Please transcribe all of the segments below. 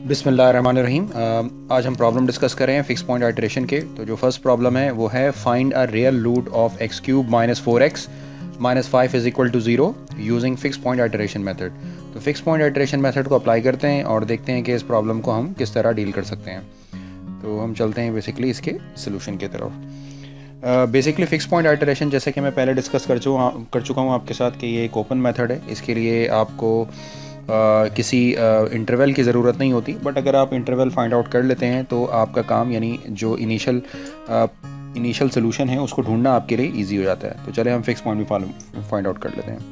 बिस्मिल्लाहिर्रहमानिर्रहीम। आज हम प्रॉब्लम डिस्कस कर रहे हैं फिक्स पॉइंट आइटरेशन के। तो जो फर्स्ट प्रॉब्लम है वो है find a real root of x cube minus 4x minus 5 is equal to 0 using fix point iteration method. तो फिक्स पॉइंट आइटरेशन मेथड को अप्लाई करते हैं और देखते हैं कि इस प्रॉब्लम को हम किस तरह डील कर सकते हैं। तो हम चलते हैं बेसिकली इसके सोल्यूशन की तरफ। बेसिकली फिक्स पॉइंट आइटरेशन जैसे कि मैं पहले डिस्कस कर चुका हूँ आपके साथ कि ये एक ओपन मेथड है। इसके लिए आपको किसी इंटरवल की ज़रूरत नहीं होती, बट अगर आप इंटरवल फाइंड आउट कर लेते हैं तो आपका काम यानी जो इनिशियल सोल्यूशन है उसको ढूंढना आपके लिए इजी हो जाता है। तो चले हम फिक्स पॉइंट भी फाइंड आउट कर लेते हैं।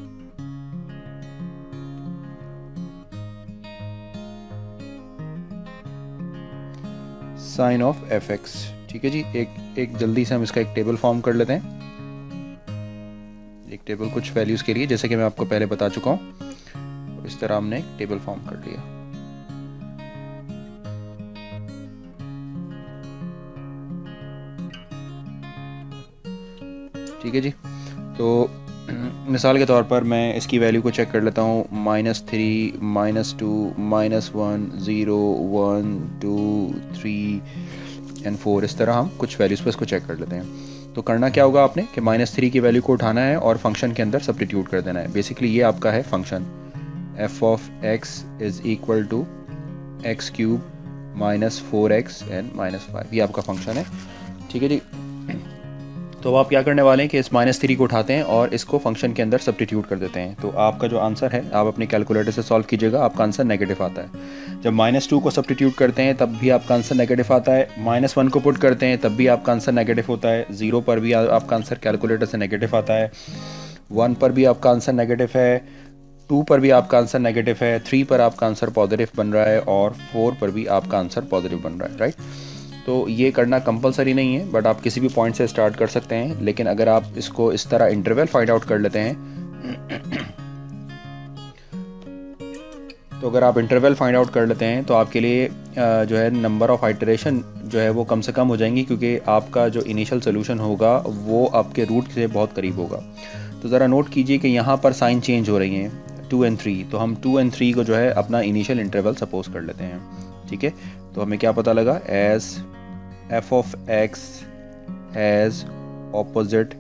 साइन ऑफ एफ एक्स, ठीक है जी। एक जल्दी से हम इसका एक टेबल फॉर्म कर लेते हैं। एक टेबल कुछ वैल्यूज़ के लिए, जैसे कि मैं आपको पहले बता चुका हूँ, इस तरह हमने एक टेबल फॉर्म कर लिया। ठीक है जी। तो मिसाल के तौर पर मैं इसकी वैल्यू को चेक कर लेता हूँ। -3, -2, -1, 0, 1, 2, 3 एंड 4। इस तरह हम कुछ वैल्यूज़ पर इसको चेक कर लेते हैं। तो करना क्या होगा आपने कि -3 की वैल्यू को उठाना है और फंक्शन के अंदर सब्स्टिट्यूट कर देना है। बेसिकली ये आपका है function f of x is equal to x cube minus 4x and minus 5। ये आपका फंक्शन है, ठीक है जी। तो अब आप क्या करने वाले हैं कि इस -3 को उठाते हैं और इसको फंक्शन के अंदर सब्स्टिट्यूट कर देते हैं। तो आपका जो आंसर है आप अपने कैलकुलेटर से सॉल्व कीजिएगा, आपका आंसर नेगेटिव आता है। जब -2 को सब्स्टिट्यूट करते हैं तब भी आपका आंसर नेगेटिव आता है। -1 को पुट करते हैं तब भी आपका आंसर नेगेटिव होता है। 0 पर भी आपका आंसर कैलकुलेटर से नेगेटिव आता है। 1 पर भी आपका आंसर नेगेटिव है। 2 पर भी आपका आंसर नेगेटिव है। 3 पर आपका आंसर पॉजिटिव बन रहा है और 4 पर भी आपका आंसर पॉजिटिव बन रहा है, राइट। तो ये करना कंपलसरी नहीं है, बट आप किसी भी पॉइंट से स्टार्ट कर सकते हैं। लेकिन अगर आप इसको इस तरह इंटरवल फाइंड आउट कर लेते हैं तो अगर आप इंटरवल फाइंड आउट कर लेते हैं तो आपके लिए जो है नंबर ऑफ आइटरेशन जो है वो कम से कम हो जाएंगी, क्योंकि आपका जो इनिशियल सोल्यूशन होगा वो आपके रूट से बहुत करीब होगा। तो ज़रा नोट कीजिए कि यहाँ पर साइन चेंज हो रही हैं 2 और 3। तो हम 2 और 3 को जो है अपना इनिशियल इंटरवल सपोज कर लेते हैं, ठीक है। तो हमें क्या पता लगा, as f of x has opposite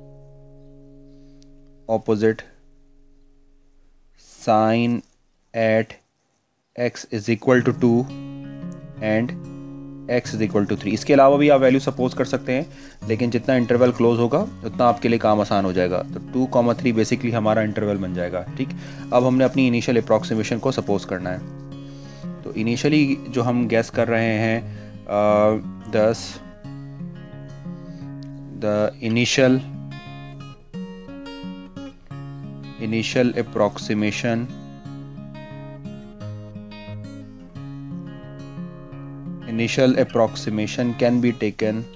sign at x is equal to 2 and x is equal to 3। इसके अलावा भी आप वैल्यू सपोज कर सकते हैं, लेकिन जितना इंटरवल क्लोज होगा उतना आपके लिए काम आसान हो जाएगा। तो 2, 3 बेसिकली हमारा इंटरवल बन जाएगा, ठीक। अब हमने अपनी इनिशियल अप्रॉक्सीमेशन को सपोज करना है। तो इनिशियली जो हम गैस कर रहे हैं thus the initial approximation can be taken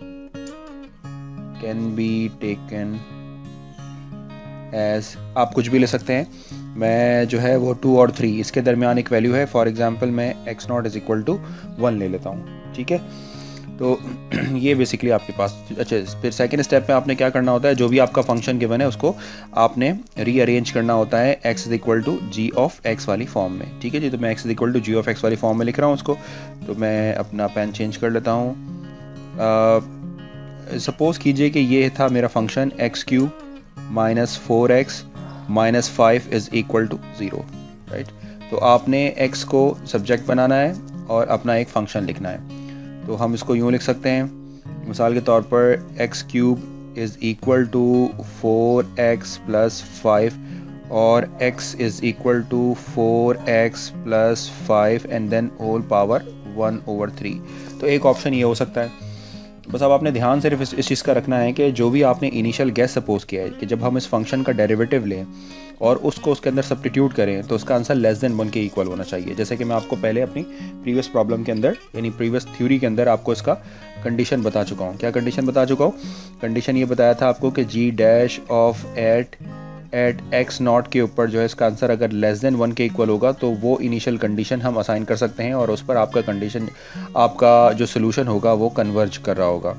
as, आप कुछ भी ले सकते हैं। मैं जो है वो 2 और 3 इसके दरमियान एक वैल्यू है। फॉर एग्जांपल मैं x0 इज इक्वल टू 1 ले लेता हूँ, ठीक है। तो ये बेसिकली आपके पास। अच्छा, फिर सेकंड स्टेप में आपने क्या करना होता है, जो भी आपका फंक्शन गिवन है उसको आपने रीअरेंज करना होता है x is equal to g of x वाली फॉर्म में, ठीक है जी। तो मैं x is equal to g of x वाली फॉर्म में लिख रहा हूँ उसको। तो मैं अपना पेन चेंज कर लेता हूँ। सपोज कीजिए कि ये था मेरा function x cube minus 4x minus 5 is equal to 0, right. तो आपने x को सब्जेक्ट बनाना है और अपना एक फंक्शन लिखना है। तो हम इसको यूँ लिख सकते हैं, मिसाल के तौर पर x cube is equal to 4x plus 5 और x is equal to 4x plus 5 and then whole power 1/3। तो एक ऑप्शन ये हो सकता है। बस अब आपने ध्यान सिर्फ इस चीज़ का रखना है कि जो भी आपने इनिशियल गैस सपोज किया है कि जब हम इस फंक्शन का डेरिवेटिव लें और उसको उसके अंदर सब्स्टिट्यूट करें तो उसका आंसर लेस देन 1 के इक्वल होना चाहिए। जैसे कि मैं आपको पहले अपनी प्रीवियस प्रॉब्लम के अंदर यानी प्रीवियस थ्योरी के अंदर आपको इसका कंडीशन बता चुका हूँ। क्या कंडीशन बता चुका हूँ? कंडीशन ये बताया था आपको कि g dash of eight x0 के ऊपर जो है इसका आंसर अगर लेस देन 1 के इक्वल होगा तो वो इनिशियल कंडीशन हम असाइन कर सकते हैं और उस पर आपका कंडीशन, आपका जो सोल्यूशन होगा वो कन्वर्ज कर रहा होगा।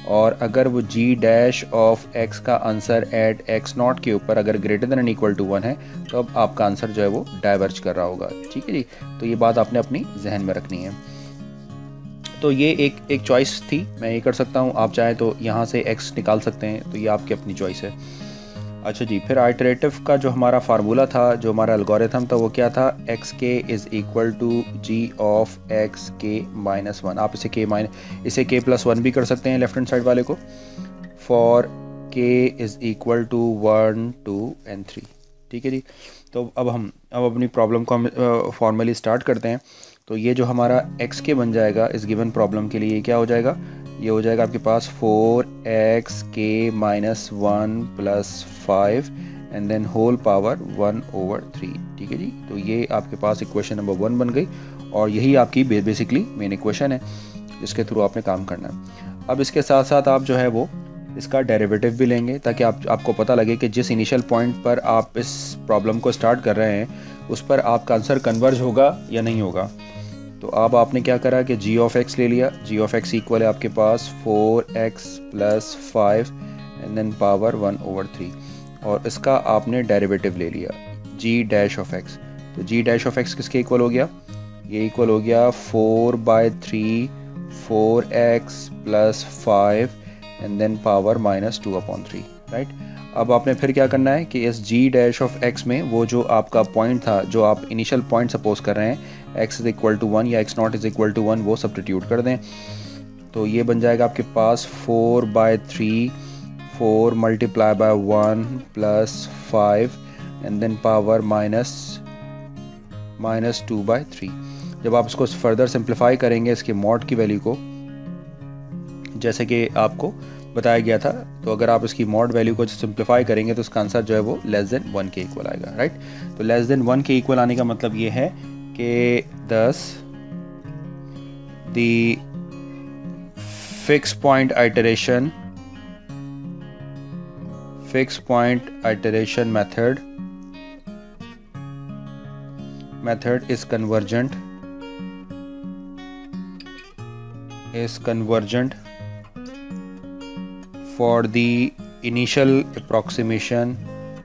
और अगर वो जी डैश ऑफ एक्स का आंसर एट एक्स नॉट के ऊपर अगर ग्रेटर देन इक्वल टू 1 है तो अब आपका आंसर जो है वो डाइवर्ज कर रहा होगा। ठीक है जी, तो ये बात आपने अपनी जहन में रखनी है। तो ये एक चॉइस थी, मैं ये कर सकता हूँ, आप चाहें तो यहाँ से x निकाल सकते हैं, तो ये आपकी अपनी चॉइस है। अच्छा जी, फिर आइटरेटिव का जो हमारा फार्मूला था, जो हमारा एल्गोरिथम था, वो क्या था, एक्स के is equal to g of x के माइनस 1। आप इसे के प्लस 1 भी कर सकते हैं लेफ्ट हैंड साइड वाले को, फॉर के इज़ इक्वल टू 1 2 and 3। ठीक है जी, तो अब अपनी प्रॉब्लम को हम फॉर्मली स्टार्ट करते हैं। तो ये जो हमारा एक्स के बन जाएगा इस गिवन प्रॉब्लम के लिए, ये क्या हो जाएगा, ये हो जाएगा आपके पास 4x के minus 1 plus 5 and then whole power 1/3। ठीक है जी, तो ये आपके पास इक्वेशन नंबर 1 बन गई और यही आपकी बेसिकली मेन इक्वेशन है जिसके थ्रू आपने काम करना है। अब इसके साथ साथ आप जो है वो इसका डेरिवेटिव भी लेंगे ताकि आपको पता लगे कि जिस इनिशियल पॉइंट पर आप इस प्रॉब्लम को स्टार्ट कर रहे हैं उस पर आपका आंसर कन्वर्ज होगा या नहीं होगा। तो अब आपने क्या करा कि जी ऑफ एक्स ले लिया, जी ऑफ एक्स इक्वल है आपके पास 4x plus 5 and then power 1/3 और इसका आपने डेरिवेटिव ले लिया जी डैश ऑफ एक्स। तो जी डैश ऑफ एक्स किसके इक्वल हो गया, ये इक्वल हो गया 4/3 4x plus 5 and then power -2/3। Right, अब आपने फिर क्या करना है कि इस जी डैश ऑफ एक्स में वो जो आपका पॉइंट था, जो आप इनिशियल पॉइंट सपोज कर रहे हैं x इज इक्वल टू 1 या x naught is equal to 1, वो सब्स्टिट्यूट कर दें। तो ये बन जाएगा आपके पास 4/3 4 multiply by 1 plus 5 and then power -2/3। जब आप इसको फर्दर सिंप्लीफाई करेंगे इसके मॉड की वैल्यू को, जैसे कि आपको बताया गया था, तो अगर आप इसकी मॉड वैल्यू को सिंप्लीफाई करेंगे तो उसका आंसर जो है वो लेस देन 1 के इक्वल आएगा। राइट, तो लेस देन 1 के इक्वल आने का मतलब ये है कि thus the fixed point iteration method is convergent for the initial approximation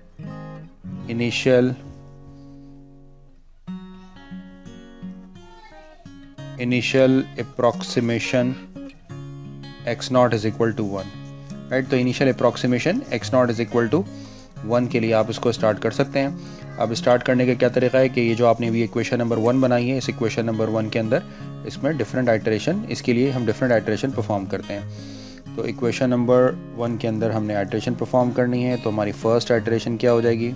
x naught is equal to 1। Right, तो initial approximation x naught is equal to 1 के लिए आप इसको स्टार्ट कर सकते हैं। अब स्टार्ट करने का क्या तरीका है कि ये जो आपने अभी इक्वेशन नंबर 1 बनाई है, इस इक्वेशन नंबर 1 के अंदर इसमें डिफरेंट आइटरेशन, इसके लिए हम डिफरेंट आइटरेशन परफॉर्म करते हैं। तो इक्वेशन नंबर 1 के अंदर हमने आइटरेशन परफॉर्म करनी है। तो हमारी फर्स्ट आइटरेशन क्या हो जाएगी,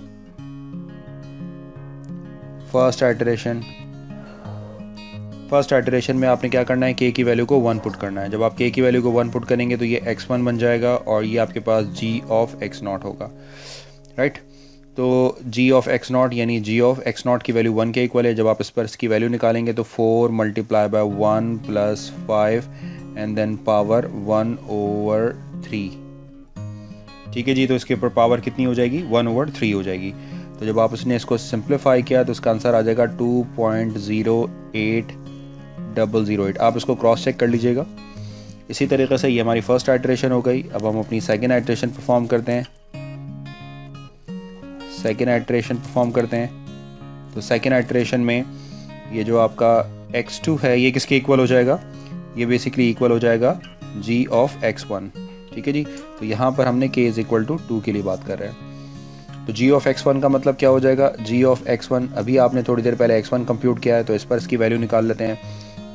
फर्स्ट आइटरेशन में आपने क्या करना है, k की वैल्यू को 1 पुट करना है। जब आप k की वैल्यू को 1 पुट करेंगे तो ये x1 बन जाएगा और ये आपके पास g ऑफ x नॉट होगा। राइट, तो g ऑफ x नॉट यानी g ऑफ x नॉट की वैल्यू 1 के इक्वल है। जब आप इस पर इसकी वैल्यू निकालेंगे तो 4 multiply by 1 plus 5 and then power 1/3। ठीक है जी, तो इसके ऊपर पावर कितनी हो जाएगी, 1/3 हो जाएगी। तो जब आप उसने इसको सिंप्लीफाई किया तो इसका आंसर आ जाएगा 2.08008। आप इसको क्रॉस चेक कर लीजिएगा। इसी तरीके से ये हमारी फर्स्ट आइटरेशन हो गई। अब हम अपनी सेकेंड आइटरेशन परफॉर्म करते हैं। तो सेकेंड आइटरेशन में ये जो आपका x2 है ये किसके इक्वल हो जाएगा, ये बेसिकली इक्वल हो जाएगा g ऑफ x1। ठीक है जी, तो यहाँ पर हमने k इज इक्वल टू 2 के लिए बात कर रहे हैं। तो g ऑफ x1 का मतलब क्या हो जाएगा, g ऑफ x1 अभी आपने थोड़ी देर पहले x1 कंप्यूट किया है, तो इस पर इसकी वैल्यू निकाल लेते हैं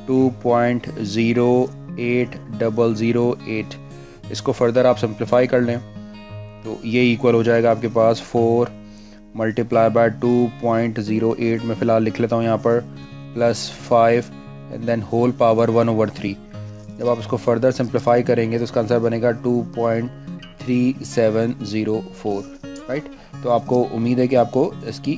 2.08008। इसको फर्दर आप सिंप्लीफाई कर लें तो ये इक्वल हो जाएगा आपके पास 4 मल्टीप्लाई बाय 2.08 में फ़िलहाल लिख लेता हूँ यहाँ पर, plus 5 and then whole power 1/3। जब आप इसको फर्दर सिंप्लीफाई करेंगे तो इसका आंसर बनेगा 2.3704। राइट, तो आपको उम्मीद है कि आपको इसकी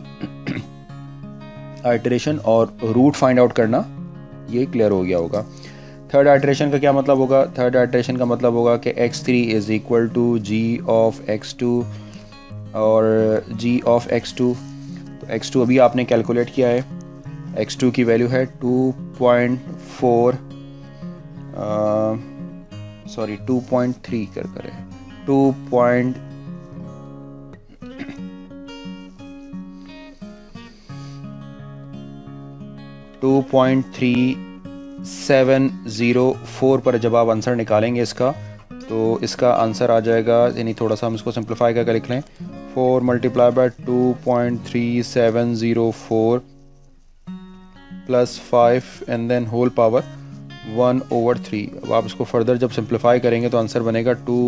आइटरेशन और रूट फाइंड आउट करना ये क्लियर हो गया होगा। थर्ड आइटरेशन का क्या मतलब होगा, थर्ड आइटरेशन का मतलब होगा कि x3 is equal to g of x2 और g ऑफ x2। तो x2 अभी आपने कैलकुलेट किया है, x2 की वैल्यू है 2.4 सॉरी 2.3 कर करें 2.3 2.3704 पर जब आप आंसर निकालेंगे इसका, तो इसका आंसर आ जाएगा, यानी थोड़ा सा हम इसको सिंप्लीफाई करके लिख लें, 4 multiply by 2.3704 plus 5 and then whole power 1/3। अब आप इसको फर्दर जब सिंप्लीफाई करेंगे तो आंसर बनेगा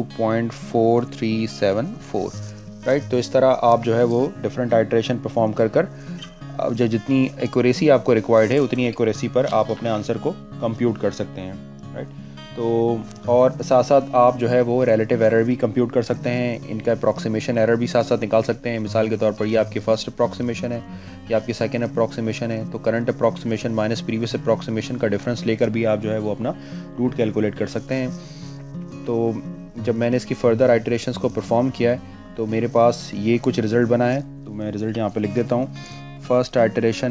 2.4374, राइट। तो इस तरह आप जो है वो डिफरेंट आइट्रेशन परफॉर्म कर अब जो जितनी एक्यूरेसी आपको रिक्वायर्ड है उतनी एक्यूरेसी पर आप अपने आंसर को कंप्यूट कर सकते हैं, राइट। तो और साथ साथ आप जो है वो रिलेटिव एरर भी कंप्यूट कर सकते हैं, इनका अप्रॉक्सीमेशन एरर भी साथ साथ निकाल सकते हैं। मिसाल के तौर पर ये आपकी फर्स्ट अप्रॉक्सीमेशन है, ये आपकी सेकंड अप्रॉक्सीमेशन है, तो current approximation minus previous approximation का डिफरेंस लेकर भी आप जो है वो अपना रूट कैलकुलेट कर सकते हैं। तो जब मैंने इसकी फर्दर आइट्रेशंस को परफॉर्म किया है तो मेरे पास ये कुछ रिज़ल्ट बना है, तो मैं रिज़ल्ट यहाँ पर लिख देता हूँ। फर्स्ट आइट्रेशन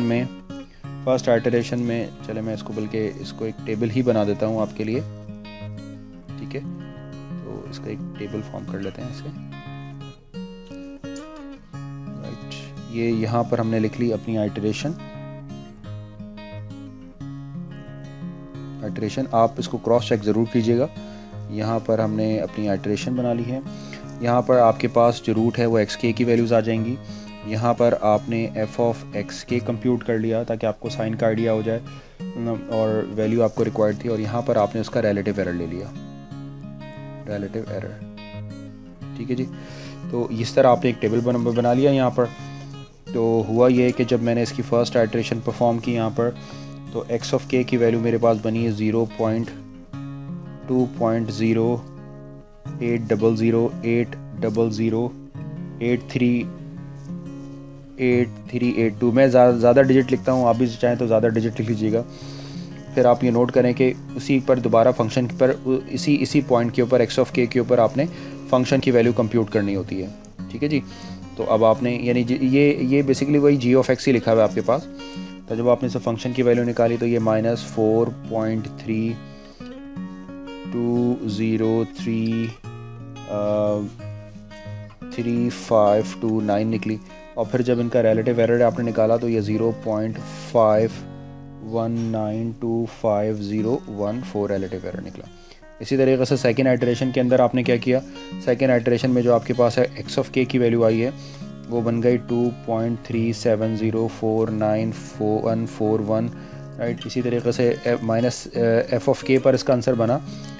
में चले मैं इसको एक टेबल ही बना देता हूँ आपके लिए, ठीक है। तो इसका एक टेबल फॉर्म कर लेते हैं इसे, राइट। ये यहाँ पर हमने लिख ली अपनी आइट्रेशन। आप इसको क्रॉस चेक ज़रूर कीजिएगा। यहाँ पर हमने अपनी आइट्रेशन बना ली है। यहाँ पर आपके पास जो रूट है वो xk की वैल्यूज़ आ जाएंगी। यहाँ पर आपने f ऑफ xk कंप्यूट कर लिया ताकि आपको साइन का आइडिया हो जाए और वैल्यू आपको रिक्वायर्ड थी, और यहाँ पर आपने उसका रिलेटिव एरर ले लिया, रिलेटिव एरर, ठीक है जी। तो इस तरह आपने एक टेबल बना लिया यहाँ पर। तो हुआ ये कि जब मैंने इसकी फ़र्स्ट आइट्रेशन परफॉर्म की यहाँ पर, तो x ऑफ k की वैल्यू मेरे पास बनी है 0.2.080008382। मैं ज़्यादा डिजिट लिखता हूँ, आप भी चाहें तो ज़्यादा डिजिट लिख लीजिएगा। फिर आप ये नोट करें कि उसी पर दोबारा फंक्शन पर इसी पॉइंट के ऊपर x ऑफ k के ऊपर आपने फंक्शन की वैल्यू कंप्यूट करनी होती है, ठीक है जी। तो अब आपने यानी ये बेसिकली वही g ऑफ x ही लिखा हुआ है आपके पास। तो जब आपने इस फंक्शन की वैल्यू निकाली तो ये -4.32033529 निकली। और फिर जब इनका रिलेटिव एरर आपने निकाला तो ये 0.51925014 रिलेटिव एरर निकला। इसी तरीके से सेकेंड आइट्रेशन के अंदर आपने क्या किया, सेकेंड आइट्रेशन में जो आपके पास है x ऑफ k की वैल्यू आई है वो बन गई 2.37049141, राइट। इसी तरीके से माइनस f ऑफ k पर इसका आंसर बना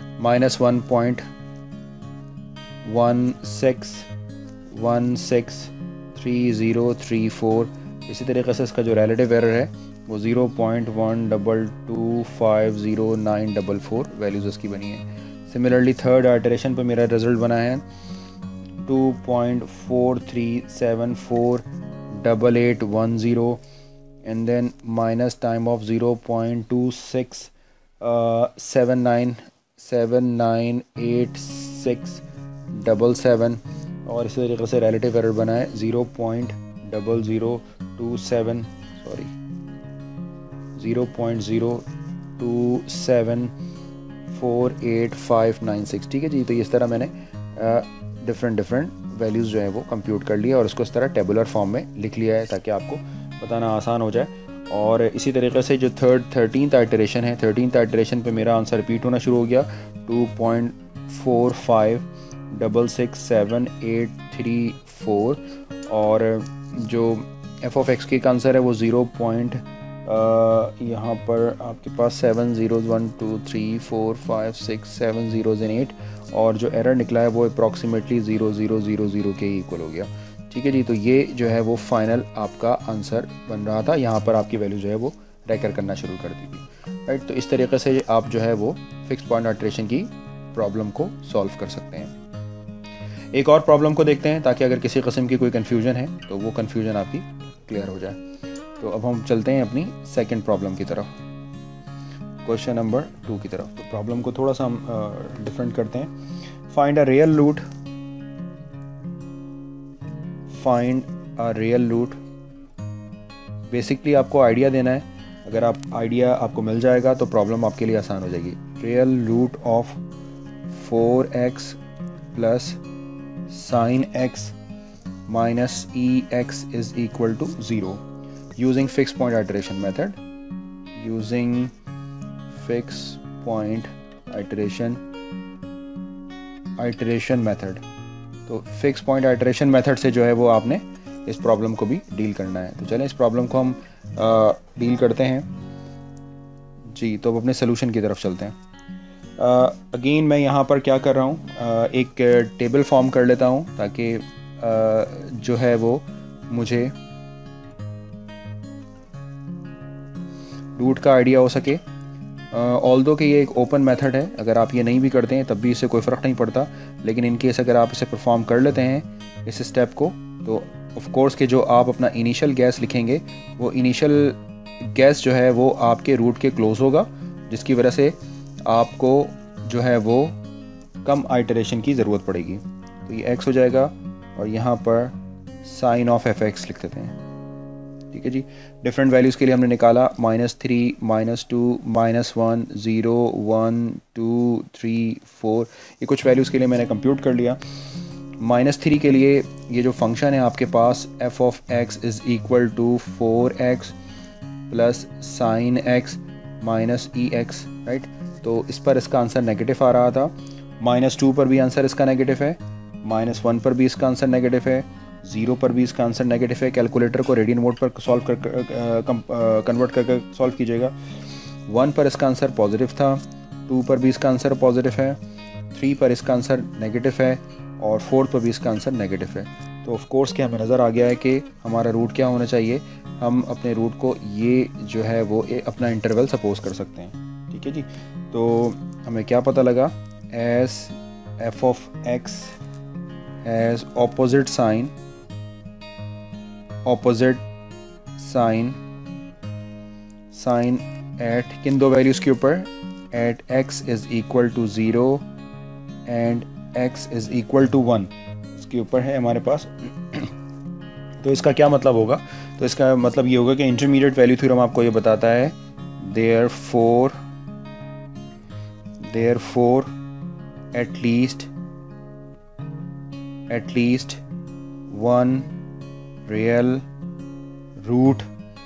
-1.16163034। इसी तरीके से इसका जो रिलेटिव एरर है वो 0.1225094 वैल्यूज़ इसकी बनी है। सिमिलरली थर्ड आइट्रेशन पर मेरा रिजल्ट बना है 2.43748810 and then minus time of 0.26798677 और इसी तरीके से रिलेटिव एरर बना है 0.027489596, ठीक है जी। तो इस तरह मैंने डिफरेंट वैल्यूज़ जो है वो कंप्यूट कर लिया और उसको इस तरह टेबुलर फॉर्म में लिख लिया है ताकि आपको बताना आसान हो जाए। और इसी तरीके से जो थर्टीनथ आइट्रेशन है, थर्टीनथ आइट्रेशन पे मेरा आंसर रिपीट होना शुरू हो गया 2.45667834 और जो f ऑफ x का आंसर है वो 0. यहाँ पर आपके पास 7 zeros 1 2 3 4 5 6 7 zeros and 8 और जो एरर निकला है वो अप्रॉक्सीमेटली 0000 के इक्वल हो गया, ठीक है जी। तो ये जो है वो फाइनल आपका आंसर बन रहा था। यहाँ पर आपकी वैल्यू जो है वो रेकर करना शुरू कर दी थी, राइट। तो इस तरीके से आप जो है वो फिक्स पॉइंट आइट्रेशन की प्रॉब्लम को सॉल्व कर सकते हैं। एक और प्रॉब्लम को देखते हैं ताकि अगर किसी किस्म की कोई कन्फ्यूजन है तो वो कन्फ्यूजन आपकी क्लियर हो जाए। तो अब हम चलते हैं अपनी सेकंड प्रॉब्लम की तरफ, क्वेश्चन नंबर 2 की तरफ। तो प्रॉब्लम को थोड़ा सा हम डिफरेंट करते हैं। Find a real root. Basically आपको आइडिया देना है, अगर आप आइडिया आपको मिल जाएगा तो प्रॉब्लम आपके लिए आसान हो जाएगी। Real root of 4x plus sine x minus EX is equal to 0 using fixed point iteration method. Using fixed point iteration method. तो फिक्स पॉइंट आइटरेशन मेथड से जो है वो आपने इस प्रॉब्लम को भी डील करना है। तो चलें इस प्रॉब्लम को हम डील करते हैं जी। तो अब अपने सोल्यूशन की तरफ चलते हैं। अगेन मैं यहाँ पर क्या कर रहा हूँ, एक टेबल फॉर्म कर लेता हूँ ताकि जो है वो मुझे रूट का आइडिया हो सके। ऑल्दो कि ये एक ओपन मेथड है, अगर आप ये नहीं भी करते हैं तब भी इससे कोई फ़र्क नहीं पड़ता, लेकिन इन केस अगर आप इसे परफॉर्म कर लेते हैं इस स्टेप को, तो ऑफ कोर्स कि जो आप अपना इनिशियल गैस लिखेंगे वो इनिशियल गैस जो है वो आपके रूट के क्लोज होगा, जिसकी वजह से आपको जो है वो कम आइटरेशन की ज़रूरत पड़ेगी। तो ये x हो जाएगा और यहाँ पर साइन ऑफ fx लिख देते हैं। ठीक है जी। डिफरेंट वैल्यूज़ के लिए हमने निकाला -3, -2, -1, 0, 1, 2, 3, 4। ये कुछ वैल्यूज़ के लिए मैंने कंप्यूट कर लिया। -3 के लिए ये जो फंक्शन है आपके पास f of x is equal to 4x plus sine x minus EX, right. तो इस पर इसका आंसर नेगेटिव आ रहा था। -2 पर भी आंसर इसका नेगेटिव है, -1 पर भी इसका आंसर नेगेटिव है, 0 पर भी इसका आंसर नेगेटिव है। कैलकुलेटर को रेडियन मोड पर सॉल्व कर कन्वर्ट करके सॉल्व कीजिएगा। 1 पर इसका आंसर पॉजिटिव था, 2 पर भी इसका आंसर पॉजिटिव है, 3 पर इसका आंसर नेगेटिव है और 4 पर भी इसका आंसर नेगेटिव है। तो ऑफ कोर्स कि हमें नज़र आ गया है कि हमारा रूट क्या होना चाहिए। हम अपने रूट को ये जो है वो अपना इंटरवल सपोज कर सकते हैं। ठीक है जी। तो हमें क्या पता लगा, as f of x has opposite sign at किन दो वैल्यूज़ के ऊपर, at x is equal to 0 and x is equal to 1 इसके ऊपर है हमारे पास। तो इसका क्या मतलब होगा, तो इसका मतलब ये होगा कि इंटरमीडिएट वैल्यू थ्योरम आपको ये बताता है therefore at least one real root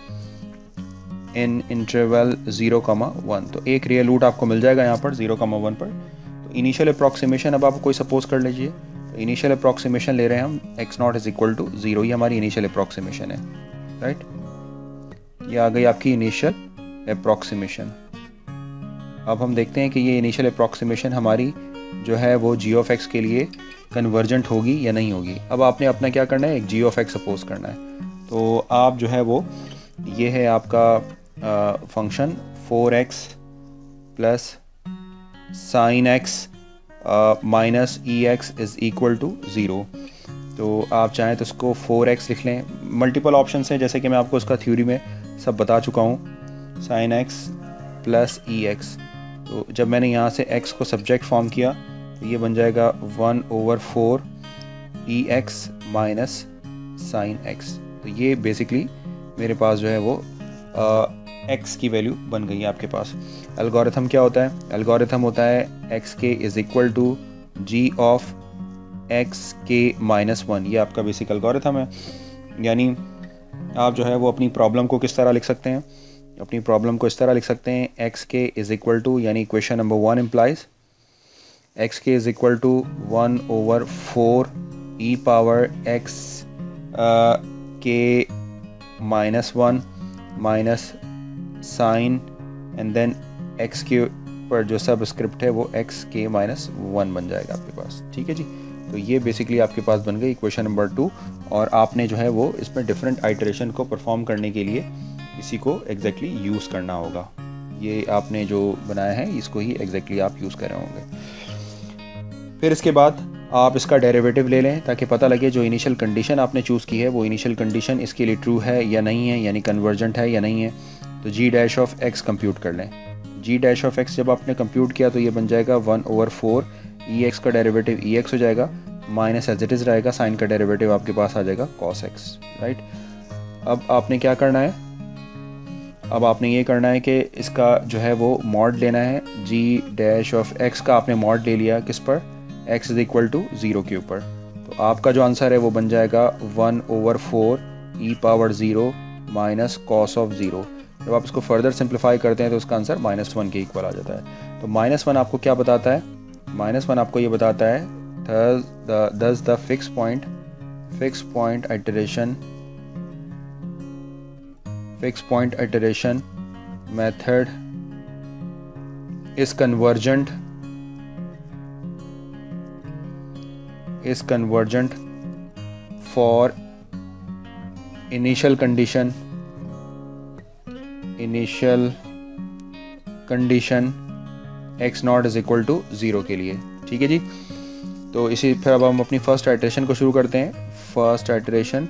in interval 0,1। तो एक रियल रूट आपको मिल जाएगा यहाँ पर 0,1 पर। तो इनिशियल अप्रॉक्सीमेशन अब आप कोई सपोज कर लीजिए। तो इनिशियल अप्रॉक्सीमेशन ले रहे हैं हम x0 इज इक्वल टू 0, ये हमारी इनिशियल अप्रॉक्सीमेशन है, राइट। ये आ गई आपकी इनिशियल अप्रॉक्सीमेशन। अब हम देखते हैं कि ये इनिशियल अप्रॉक्सीमेशन हमारी जो है वो g ऑफ x के लिए कन्वर्जेंट होगी या नहीं होगी। अब आपने अपना क्या करना है, एक g ऑफ x सपोज करना है। तो आप जो है वो ये है आपका function 4x plus sine x minus EX is equal to 0। तो आप चाहें तो इसको 4x लिख लें। मल्टीपल ऑप्शन हैं, जैसे कि मैं आपको इसका थ्योरी में सब बता चुका हूँ। साइन x प्लस EX, तो जब मैंने यहाँ से x को सब्जेक्ट फॉर्म किया तो ये बन जाएगा 1/4 EX माइनस साइन x। तो ये बेसिकली मेरे पास जो है वो x की वैल्यू बन गई है आपके पास। एल्गोरिथम क्या होता है, एल्गोरिथम होता है एक्स के is equal to g of x के माइनस 1। ये आपका बेसिक एल्गोरिथम है। यानी आप जो है वो अपनी प्रॉब्लम को किस तरह लिख सकते हैं, अपनी प्रॉब्लम को इस तरह लिख सकते हैं, एक्स के इज़ इक्वल टू, यानी इक्वेशन नंबर 1 इम्प्लाइज एक्स के is equal to 1/4 e power x के minus 1 minus sine and then x के पर जो सब स्क्रिप्ट है वो एक्स के माइनस 1 बन जाएगा आपके पास। ठीक है जी। तो ये बेसिकली आपके पास बन गई इक्वेशन नंबर 2। और आपने जो है वो इसमें डिफरेंट आइटरेशन को परफॉर्म करने के लिए इसी को एग्जैक्टली यूज़ करना होगा। ये आपने जो बनाया है इसको ही एग्जैक्टली आप यूज़ कर रहे होंगे। फिर इसके बाद आप इसका डेरिवेटिव ले लें ताकि पता लगे जो इनिशियल कंडीशन आपने चूज़ की है वो इनिशियल कंडीशन इसके लिए ट्रू है या नहीं है, यानी कन्वर्जेंट है या नहीं है। तो g dash of x compute कर लें। जी डैश ऑफ एक्स जब आपने कंप्यूट किया तो ये बन जाएगा 1/4 ई एक्स का डेरिवेटिव ई एक्स हो जाएगा, माइनस एज इट इज़ रहेगा, साइन का डेरिवेटिव आपके पास आ जाएगा कॉस एक्स, राइट। अब आपने क्या करना है, अब आपने ये करना है कि इसका जो है वो मॉड लेना है, g डैश ऑफ x का आपने मॉड ले लिया किस पर, x इज़ इक्वल टू 0 के ऊपर। तो आपका जो आंसर है वो बन जाएगा 1/4 e power 0 minus cos of 0। जब आप इसको फर्दर सिंप्लीफाई करते हैं तो उसका आंसर -1 के इक्वल आ जाता है। तो -1 आपको क्या बताता है, -1 आपको ये बताता है thus the fixed point iteration method is convergent for initial condition x naught is equal to 0 के लिए। ठीक है जी। तो इसी फिर अब हम अपनी फर्स्ट आइटरेशन को शुरू करते हैं। फर्स्ट आइटरेशन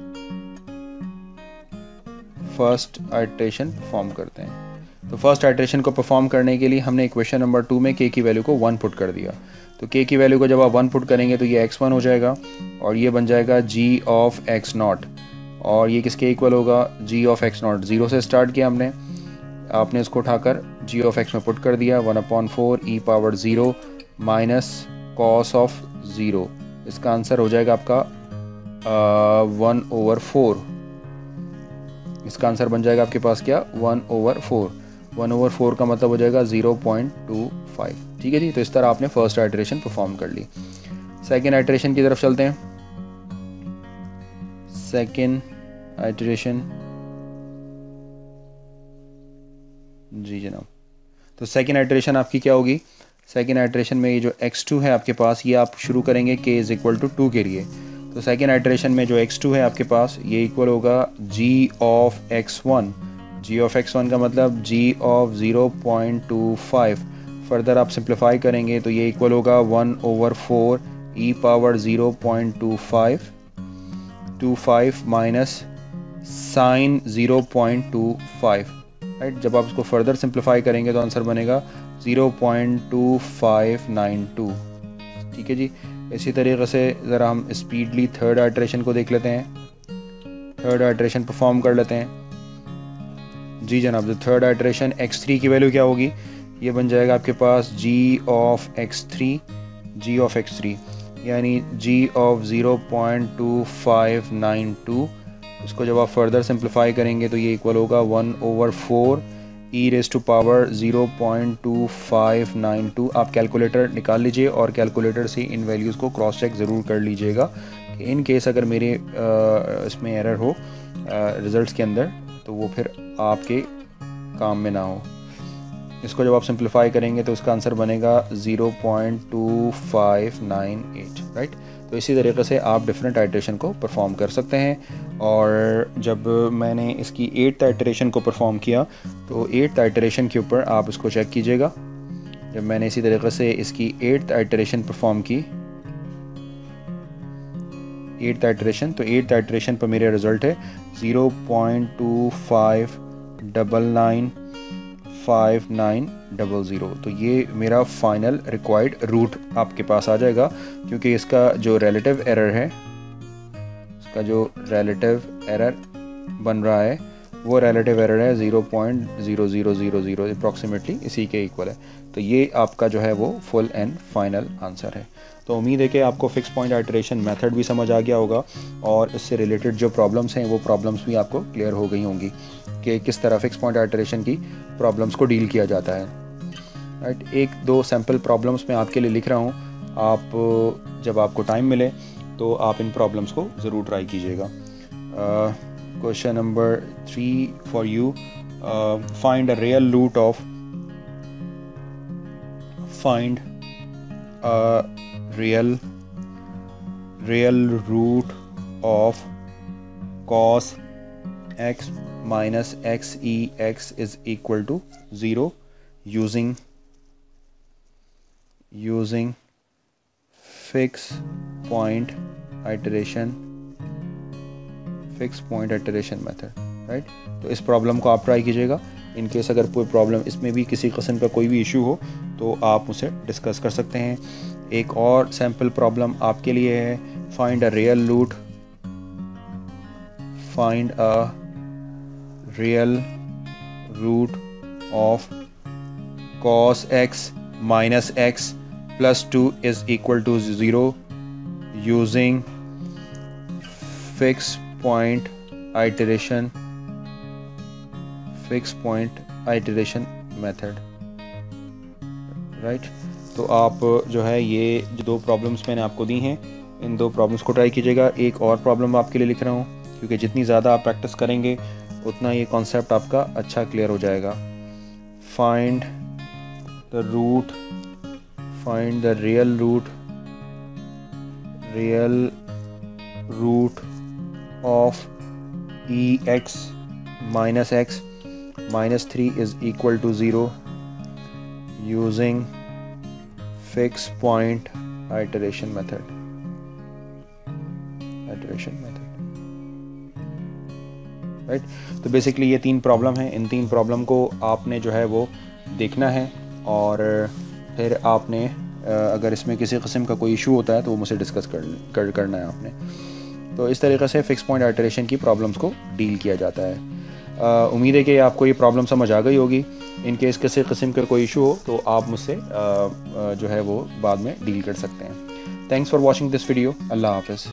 परफॉर्म करते हैं। तो फर्स्ट आइटरेशन को परफॉर्म करने के लिए हमने इक्वेशन नंबर 2 में k की वैल्यू को 1 पुट कर दिया। तो k की वैल्यू को जब आप 1 पुट करेंगे तो ये x1 हो जाएगा और ये बन जाएगा g ऑफ x नॉट, और ये किसके इक्वल होगा, g ऑफ x नॉट। 0 से स्टार्ट किया हमने, आपने इसको उठाकर g ऑफ x में पुट कर दिया, 1/4 e power 0 minus cos of 0। इसका आंसर हो जाएगा आपका 1/4। इसका आंसर बन जाएगा आपके पास क्या, 1/4। 1/4 का मतलब हो जाएगा 0.25। ठीक है जी। तो इस तरह आपने फर्स्ट आइटरेशन परफॉर्म कर ली। सेकेंड आइटरेशन की तरफ चलते हैं। सेकेंड आइटरेशन, जी जनाब। तो सेकेंड आइटरेशन आपकी क्या होगी, सेकेंड आइटरेशन में ये जो x2 है आपके पास, ये आप शुरू करेंगे k इज़ इक्वल टू 2 के लिए। तो सेकेंड आइटरेशन में जो x2 है आपके पास, ये इक्वल होगा g of x1। g of x1 का मतलब g ऑफ 0.25। फर्दर आप सिंप्लीफाई करेंगे तो ये इक्वल होगा 1/4 e power 0.25 minus sine 0.25। Right, जब आप इसको फर्दर सिंप्लीफाई करेंगे तो आंसर बनेगा 0.2592। ठीक है जी। इसी तरीके से ज़रा हम स्पीडली थर्ड आइटरेशन को देख लेते हैं। थर्ड आइटरेशन परफॉर्म कर लेते हैं। जी जनाब। जो थर्ड आइटरेशन x3 की वैल्यू क्या होगी, ये बन जाएगा आपके पास g ऑफ x3 यानी g ऑफ 0.2592। इसको जब आप फर्दर सिंप्लीफाई करेंगे तो ये इक्वल होगा 1/4 e रेज़ टू पावर 0.2592। आप कैलकुलेटर निकाल लीजिए और कैलकुलेटर से इन वैल्यूज़ को क्रॉस चेक ज़रूर कर लीजिएगा कि इन केस अगर मेरे इसमें एरर हो रिज़ल्ट्स के अंदर तो वो फिर आपके काम में ना हो। इसको जब आप सिंप्लीफाई करेंगे तो इसका आंसर बनेगा 0.2598। राइट। तो इसी तरीके से आप डिफरेंट आइटरेशन को परफॉर्म कर सकते हैं। और जब मैंने इसकी 8th आइटरेशन को परफॉर्म किया तो 8th आइटरेशन के ऊपर आप इसको चेक कीजिएगा। जब मैंने इसी तरीके से इसकी 8th आइटरेशन परफॉर्म की, 8th आइटरेशन, तो 8th आइटरेशन पर मेरा रिज़ल्ट है 0.25995900। तो ये मेरा फाइनल रिक्वायर्ड रूट आपके पास आ जाएगा, क्योंकि इसका जो रिलेटिव एरर है, इसका जो रिलेटिव एरर बन रहा है वो रिलेटिव एरर है 0.0000 अप्रॉक्सीमेटली इसी के इक्वल है। तो ये आपका जो है वो फुल एंड फाइनल आंसर है। तो उम्मीद है कि आपको फिक्स पॉइंट आइटरेशन मेथड भी समझ आ गया होगा और इससे रिलेटेड जो प्रॉब्लम्स हैं वो प्रॉब्लम्स भी आपको क्लियर हो गई होंगी कि किस तरह फिक्स पॉइंट आइटरेशन की प्रॉब्लम्स को डील किया जाता है। राइट। 1-2 सैम्पल प्रॉब्लम्स मैं आपके लिए लिख रहा हूँ, आप जब आपको टाइम मिले तो आप इन प्रॉब्लम्स को ज़रूर ट्राई कीजिएगा। Question number 3 for you, find a real root of real root of cos x minus xex is equal to 0 using fixed point iteration method. Right. तो इस प्रॉब्लम को आप ट्राई कीजिएगा। इन केस अगर कोई प्रॉब्लम इसमें भी किसी किस्म का कोई भी इशू हो तो आप उसे डिस्कस कर सकते हैं। एक और सैम्पल प्रॉब्लम आपके लिए है, find a real root of cos x minus x plus 2 is equal to 0 using fixed point iteration method, right. तो आप जो है ये जो दो प्रॉब्लम्स मैंने आपको दी हैं, इन दो प्रॉब्लम्स को ट्राई कीजिएगा। एक और प्रॉब्लम आपके लिए लिख रहा हूँ, क्योंकि जितनी ज़्यादा आप प्रैक्टिस करेंगे उतना ये कॉन्सेप्ट आपका अच्छा क्लियर हो जाएगा। Find the real root of ex minus x minus 3 is equal to 0 using fixed point iteration method, right. तो बेसिकली ये तीन प्रॉब्लम हैं। इन तीन प्रॉब्लम को आपने जो है वो देखना है, और फिर आपने अगर इसमें किसी किस्म का कोई इशू होता है तो वो मुझसे डिस्कस करना है आपने। तो इस तरीके से फिक्स पॉइंट आइटरेशन की प्रॉब्लम्स को डील किया जाता है। उम्मीद है कि आपको ये प्रॉब्लम समझ आ गई होगी। इन केस किसी किस्म का कोई इशू हो तो आप मुझसे जो है वो बाद में डील कर सकते हैं। Thanks for watching this video. अल्लाह हाफ़िज़।